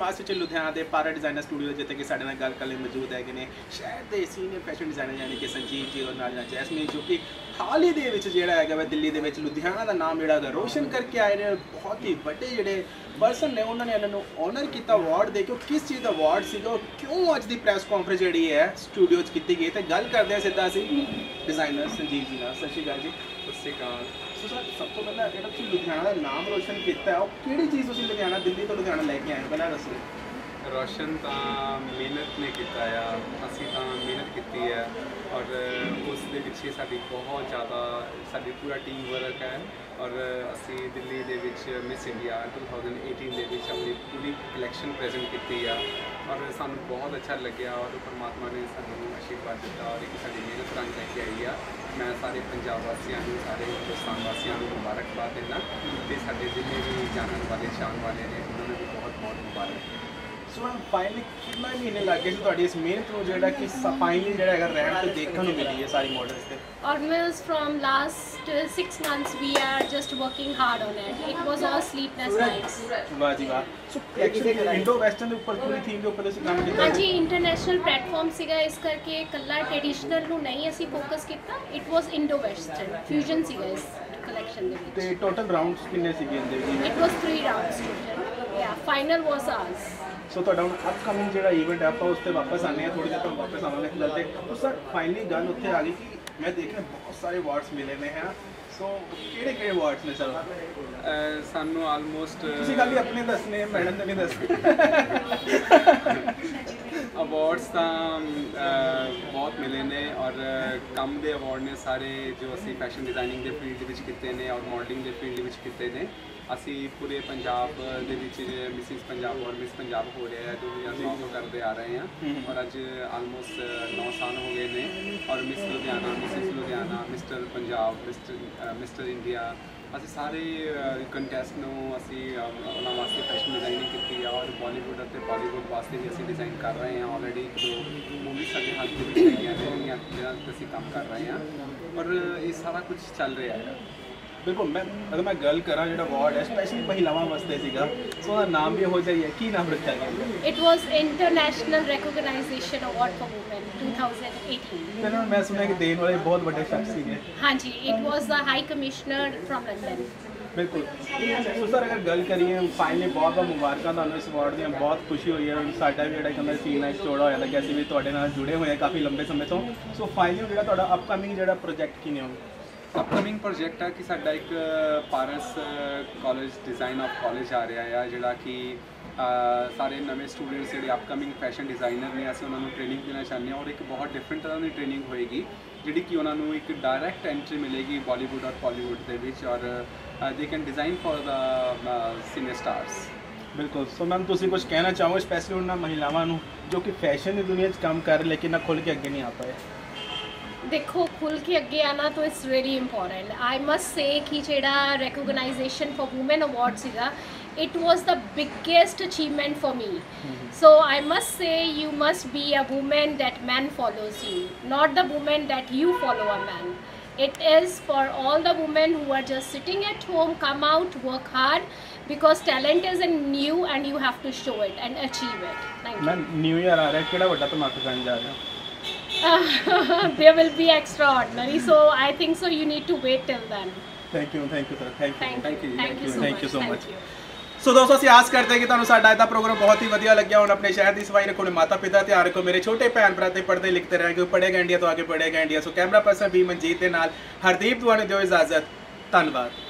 Fast ਵਿੱਚ ਲੁਧਿਆਣਾ ਦੇ ਪਾਰਾ ਡਿਜ਼ਾਈਨਰ ਸਟੂਡੀਓ ਜਿੱਥੇ ਕਿ ਸਾਡੇ ਨਾਲ ਗੱਲ ਕਰਨ ਲਈ ਮੌਜੂਦ ਹੈਗੇ ਨੇ ਸ਼ਹਿਰ ਦੇ ਸੀਨੀਅਰ ਫੈਸ਼ਨ ਡਿਜ਼ਾਈਨਰ ਯਾਨੀ ਕਿ ਸੰਜੀਵ ਜੀ ਔਰ ਨਾਲ ਜੈਸਮੀਨ ਜੋ ਕਿ ਹਾਲ ਹੀ ਦੇ ਵਿੱਚ ਜਿਹੜਾ ਹੈਗਾ ਵਾ ਦਿੱਲੀ ਦੇ ਵਿੱਚ ਲੁਧਿਆਣਾ ਦਾ ਨਾਮ ਜਿਹੜਾ ਹੈਗਾ ਰੋਸ਼ਨ ਕਰਕੇ ਆਏ ਨੇ। ਬਹੁਤ ਹੀ ਵੱਡੇ ਜਿਹੜੇ ਪਰਸਨ ਨੇ ਉਹਨਾਂ ਨੇ ਇਹਨਾਂ ਨੂੰ ਆਨਰ ਕੀਤਾ ਅਵਾਰਡ ਦੇ ਕੇ। ਉਹ ਕਿਸ ਚੀਜ਼ ਦਾ ਅਵਾਰਡ ਸੀਗਾ ਉਹ ਕਿਉਂ ਅੱਜ ਦੀ ਪ੍ਰੈਸ ਕਾਨਫਰੰਸ ਜਿਹੜੀ ਹੈ ਸਟੂਡੀਓ 'ਚ ਕੀਤੀ ਗਈ ਤੇ ਗੱਲ ਕਰਦੇ ਹਾਂ ਸਿੱਧਾ ਅਸੀਂ ਡਿਜ਼ਾਈਨਰ ਸੰਜੀਵ ਜੀ ਨਾਲ। ਸਤਿ ਸ਼੍ਰੀ ਅਕਾਲ ਜੀ। ਸਤਿ ਸ਼੍ਰੀ ਅਕਾਲ। ਸੋ ਸਰ ਸਭ ਤੋਂ ਪਹਿਲਾਂ ਜਿਹੜਾ ਤੁਸੀਂ ਲੁਧਿਆਣਾ ਦਾ ਨਾਮ ਰੋਸ਼ਨ ਕੀਤਾ ਹੈ ਉਹ ਕਿਹੜੀ ਚੀਜ਼ ਤੁਸੀਂ ਲੁਧਿਆਣਾ ਦਿੱਲੀ ਤੋਂ ਲੁਧਿਆਣਾ ਲੈ ਕੇ ਆਏ ਹੋ ਪਹਿਲਾਂ ਦੱਸੋ। ਰੋਸ਼ਨ ਤਾਂ ਮਿਹਨਤ ਨੇ ਕੀਤਾ ਆ, ਅਸੀਂ ਤਾਂ ਮਿਹਨਤ ਕੀਤੀ ਹੈ ਔਰ ਉਸ ਦੇ ਪਿੱਛੇ ਸਾਡੀ ਬਹੁਤ ਜ਼ਿਆਦਾ ਸਾਡੀ ਪੂਰਾ ਟੀਮ ਵਰਕ ਹੈ ਔਰ ਅਸੀਂ ਦਿੱਲੀ ਦੇ ਵਿੱਚ ਮਿਸ ਇੰਡੀਆ 2018 ਦੇ ਵਿੱਚ ਆਪਣੀ ਪੂਰੀ ਕਲੈਕਸ਼ਨ ਪ੍ਰੈਜ਼ੈਂਟ ਕੀਤੀ ਆ ਔਰ ਸਾਨੂੰ ਬਹੁਤ ਅੱਛਾ ਲੱਗਿਆ ਔਰ ਪਰਮਾਤਮਾ ਨੇ ਸਾਨੂੰ ਆਸ਼ੀਰਵਾਦ ਦਿੱਤਾ ਔਰ ਇੱਕ ਸਾਡੀ ਮਿਹਨਤ ਰੰਗ ਲੈ ਕੇ ਆਈ ਆ। ਮੈਂ ਸਾਰੇ ਪੰਜਾਬ ਵਾਸੀਆਂ ਨੂੰ ਸਾਰੇ ਹਿੰਦੁਸਤਾਨ ਵਾਸੀਆਂ ਨੂੰ ਮੁਬਾਰਕਬਾਦ ਦਿੰਦਾ ਅਤੇ ਸਾਡੇ ਜਿੰਨੇ ਵੀ ਜਾਣਨ ਵਾਲੇ ਚਾਹਣ ਵਾਲੇ ਨੇ ਉਹਨਾਂ ਨੂੰ ਵੀ ਬਹੁਤ ਬਹੁਤ ਮੁਬਾਰਕ। ਸੋ ਫਾਈਨਲੀ ਕਿੰਨਾ ਮਹੀਨੇ ਲੱਗੇ ਸੀ ਤੁਹਾਡੀ ਇਸ ਮਿਹਨਤ ਨੂੰ ਜਿਹੜਾ ਕਿ ਫਾਈਨਲੀ ਜਿਹੜਾ ਹੈਗਾ ਰੈਂਪ ਤੇ ਦੇਖਣ ਨੂੰ ਮਿਲੀ ਹੈ ਸਾਰੀ ਮਾਡਲਸ ਤੇ। Almost from last 6 months we are just working hard on it. It was all sleepless nights. ਵਾਹ ਜੀ ਵਾਹ। ਸੋ ਐਕਚੁਅਲੀ ਇੰਡੋ ਵੈਸਟਰਨ ਦੇ ਉੱਪਰ ਪੂਰੀ ਥੀਮ ਦੇ ਉੱਪਰ ਤੁਸੀਂ ਕੰਮ ਕੀਤਾ। ਹਾਂਜੀ ਇੰਟਰਨੈਸ਼ਨਲ ਪਲੇਟਫਾਰਮ ਸੀਗਾ ਇਸ ਕਰਕੇ ਇਕੱਲਾ ਟ੍ਰੈਡੀਸ਼ਨਲ ਨੂੰ ਨਹੀਂ ਅਸੀਂ ਫੋਕਸ ਕੀਤਾ। It was Indo western fusion ਸੀਗਾ ਇਸ ਕਲੈਕਸ਼ਨ ਦੇ ਵਿੱਚ। ਤੇ ਟੋਟਲ ਰਾਉਂਡਸ ਕਿੰਨੇ ਸੀਗੇ ਇਹਦੇ ਵਿੱਚ? It was 3 rounds total. Yeah final was ours. So ਤੁਹਾਡਾ ਹੁਣ ਅਪਕਮਿੰਗ ਜਿਹੜਾ ਇਵੈਂਟ ਹੈ ਆਪਾਂ ਉਸ ਤੇ ਵਾਪਸ ਆਨੇ ਆ ਥੋੜੀ ਦੇਰ ਤੱਕ ਵਾਪਸ ਆਵਾਂਗੇ ਫਿਲਹਾਲ ਤੇ। ਸੋ ਸਰ ਫਾਈਨਲੀ ਗੱਲ ਉੱਥੇ ਆ ਗਈ ਕਿ ਮੈਂ ਦੇਖਿਆ ਬਹੁਤ ਸਾਰੇ ਅਵਾਰਡਸ ਮਿਲੇ ਨੇ ਹੈ। ਸੋ ਕਿਹੜੇ ਅਵਾਰਡਸ ਨੇ ਸਰ? ਸਾਨੂੰ ਆਲਮੋਸਟ ਤੁਸੀਂ ਗੱਲ ਆਪਣੇ ਦੱਸਨੇ ਮੈਡਮ ਨੇ ਵੀ ਦੱਸਨੇ। ਅਵਾਰਡਸ ਤਾਂ ਬਹੁਤ ਮਿਲੇ ਨੇ ਔਰ ਕੰਮ ਦੇ ਅਵਾਰਡ ਨੇ ਸਾਰੇ ਜੋ ਅਸੀਂ ਫੈਸ਼ਨ ਡਿਜ਼ਾਈਨਿੰਗ ਦੇ ਫੀਲਡ ਵਿੱਚ ਕੀਤੇ ਨੇ ਔਰ ਮਾਡਲਿੰਗ ਦੇ ਫੀਲਡ ਵਿੱਚ ਕੀਤੇ ਨੇ। ਅਸੀਂ ਪੂਰੇ ਪੰਜਾਬ ਦੇ ਵਿੱਚ ਮਿਸਿਸ ਪੰਜਾਬ ਔਰ ਮਿਸ ਪੰਜਾਬ ਹੋ ਰਿਹਾ ਹੈ 2009 ਤੋਂ ਕਰਦੇ ਆ ਰਹੇ ਹਾਂ ਔਰ ਅੱਜ ਆਲਮੋਸਟ 9 ਸਾਲ ਹੋ ਗਏ ਨੇ ਔਰ miss Ludhiana Mrs Ludhiana mister Punjab mister India ਅਸੀਂ ਸਾਰੇ ਕੰਟੈਸਟ ਨੂੰ ਅਸੀਂ ਉਹਨਾਂ ਵਾਸਤੇ ਫੈਸ਼ਨ ਡਿਜ਼ਾਈਨਿੰਗ ਕੀਤੀ ਆ ਔਰ ਬਾਲੀਵੁੱਡ ਅਤੇ ਬਾਲੀਵੁੱਡ ਵਾਸਤੇ ਵੀ ਅਸੀਂ ਡਿਜ਼ਾਈਨ ਕਰ ਰਹੇ ਹਾਂ। ਆਲਰੇਡੀ ਜੋ ਮੂਵੀ ਸਾਡੇ ਹੱਥ ਦੇ ਵਿੱਚ ਹੈਗੀਆਂ ਨੇ ਜਿਹਨਾਂ 'ਤੇ ਅਸੀਂ ਕੰਮ ਕਰ ਰਹੇ ਹਾਂ ਔਰ ਇਹ ਸਾਰਾ ਕੁਝ ਚੱਲ ਰਿਹਾ ਹੈ। ਬਿਲਕੁਲ ਮੈਂ ਅਗਰ ਮੈਂ ਗੱਲ ਕਰਾਂ ਜਿਹੜਾ ਅਵਾਰਡ ਹੈ ਸਪੈਸ਼ਲੀ ਮਹਿਲਾਵਾਂ ਵਾਸਤੇ ਸੀਗਾ ਸੋ ਉਹਦਾ ਨਾਮ ਵੀ ਇਹੋ ਜਿਹਾ ਹੀ ਹੈ। ਕੀ ਨਾਮ ਰੱਖਿਆ ਗਿਆ? It was international recognisation award for women 2018। ਤੇ ਮੈਂ ਸੁਣਿਆ ਕਿ ਦੇਣ ਵਾਲੇ ਬਹੁਤ ਵੱਡੇ ਸ਼ਖਸ ਸੀਗੇ। ਹਾਂਜੀ it was the high commissioner from London. ਬਿਲਕੁਲ। ਸੋ ਸਰ ਅਗਰ ਗੱਲ ਕਰੀਏ ਫਾਈਨਲੀ ਬਹੁਤ ਬਹੁਤ ਮੁਬਾਰਕਾਂ ਤੁਹਾਨੂੰ ਇਸ ਅਵਾਰਡ ਦੀਆਂ। ਬਹੁਤ ਖੁਸ਼ੀ ਹੋਈ ਹੈ। ਸਾਡਾ ਵੀ ਜਿਹੜਾ ਕਹਿੰਦਾ ਸੀਨਾ ਇੱਕ ਚੌੜਾ ਹੋਇਆ ਕਿ ਅਸੀਂ ਵੀ ਤੁਹਾਡੇ ਨਾਲ ਜੁੜੇ ਹੋਏ ਹਾਂ ਕਾਫੀ ਲੰਬੇ ਸਮੇਂ ਤੋਂ। ਸੋ ਫਾਈਨਲੀ ਜਿਹੜਾ ਤੁਹਾਡਾ ਅਪਕਮਿੰਗ ਜਿਹੜਾ ਪ੍ਰੋਜੈਕਟ ਕੀ ਨੇ ਹੁਣ? ਅਪਕਮਿੰਗ ਪ੍ਰੋਜੈਕਟ ਆ ਕਿ ਸਾਡਾ ਇੱਕ Paras college design of college ਆ ਰਿਹਾ ਆ ਜਿਹੜਾ ਕਿ ਸਾਰੇ ਨਵੇਂ ਸਟੂਡੈਂਟਸ ਜਿਹੜੇ ਅਪਕਮਿੰਗ ਫੈਸ਼ਨ ਡਿਜ਼ਾਈਨਰ ਨੇ ਅਸੀਂ ਉਹਨਾਂ ਨੂੰ ਟ੍ਰੇਨਿੰਗ ਦੇਣਾ ਚਾਹੁੰਦੇ ਹਾਂ ਔਰ ਇੱਕ ਬਹੁਤ ਡਿਫਰੈਂਟ ਤਰ੍ਹਾਂ ਦੀ ਟ੍ਰੇਨਿੰਗ ਹੋਏਗੀ ਜਿਹੜੀ ਕਿ ਉਹਨਾਂ ਨੂੰ ਇੱਕ ਡਾਇਰੈਕਟ ਐਂਟਰੀ ਮਿਲੇਗੀ ਬਾਲੀਵੁੱਡ ਔਰ ਬਾਲੀਵੁੱਡ ਦੇ ਵਿੱਚ ਔਰ they can design for the senior stars. ਬਿਲਕੁਲ। ਸੋ ਮੈਮ ਤੁਸੀਂ ਕੁਝ ਕਹਿਣਾ ਚਾਹੋ ਸਪੈਸ਼ਲੀ ਉਹਨਾਂ ਮਹਿਲਾਵਾਂ ਨੂੰ ਜੋ ਕਿ ਫੈਸ਼ਨ ਦੀ ਦੁਨੀਆ 'ਚ ਕੰਮ ਕਰ ਲੇਕਿਨ ਨਾ ਖੁੱਲ੍ਹ ਕੇ ਅੱਗੇ ਨਹੀਂ ਆ ਪਾਏ? देखो खुल के अगे आना तो it's very important. I must say कि जेड़ा रिकॉग्नाइजेशन फॉर वूमेन अवार्ड सीगा it was the biggest achievement for me. So I must say you must be a woman that man follows you, not the woman that you follow a man. It is for all the women who are just sitting at home, come out, work hard because talent is in you and you have to show it and achieve it. Thank you. Ma'am new year आ रहा है किहड़ा वड्डा धमाका करन जा रहे हो? There will be extraordinary, so I think so you need to wait till then. Thank you sir, thank you so much. ਸੋ ਦੋਸਤੋ ਅਸੀਂ ਆਸ ਕਰਦੇ ਹਾਂ ਕਿ ਤੁਹਾਨੂੰ ਸਾਡਾ ਇਹਦਾ ਪ੍ਰੋਗਰਾਮ ਬਹੁਤ ਹੀ ਵਧੀਆ ਲੱਗਿਆ। ਹੁਣ ਆਪਣੇ ਸ਼ਹਿਰ ਦੀ ਸਫਾਈ ਰੱਖੋ, ਆਪਣੇ ਮਾਤਾ ਪਿਤਾ ਧਿਆਨ ਰੱਖੋ, ਮੇਰੇ ਛੋਟੇ ਭੈਣ ਭਰਾ ਤੇ ਪੜ੍ਹਦੇ ਲਿਖਦੇ ਰਹਿਣ ਕਿਉਂਕਿ ਪੜ੍ਹੇਗਾ ਇੰਡੀਆ ਤੋਂ ਆਗੇ ਪੜ੍ਹੇਗਾ ਇੰਡੀਆ। ਸੋ ਕੈਮਰਾ ਪਰਸਨ ਵੀ ਮਨਜੀਤ ਦੇ ਨਾਲ ਹਰਦੀਪ ਤੁਹਾਨੂੰ ਦਿਓ ਇਜਾਜ਼ਤ। ਧੰਨਵਾਦ।